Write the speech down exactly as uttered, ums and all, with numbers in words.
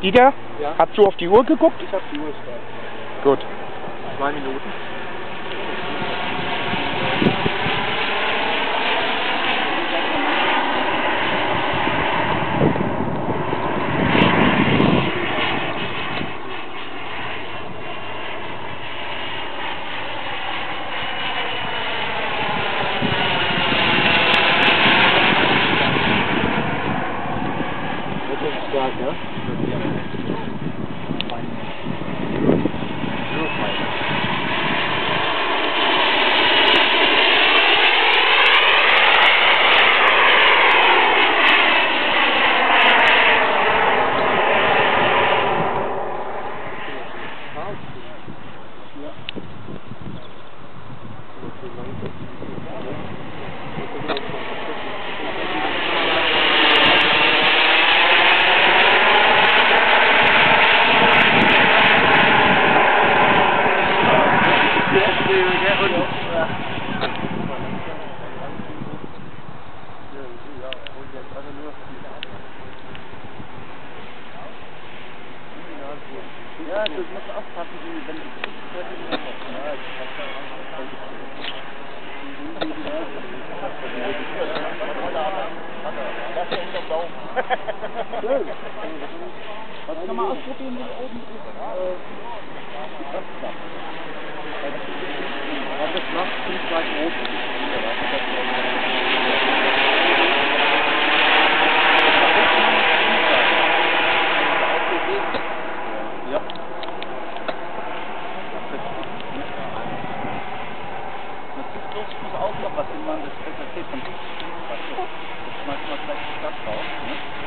Dieter, Ja? hast du auf die Uhr geguckt? Ich habe die Uhr stark. Gut. Zwei Minuten. Das ist stark, ja? Ja, du musst aufpassen, wie wenn du Kann man ausprobieren, wie oben ist, äh, die Kraftklappe. Was das macht, ziemlich weit oben. Ja. Das ist bloß, ich muss auch noch was in meinem S S D von das schmeißt man gleich die Stadt raus. Ne?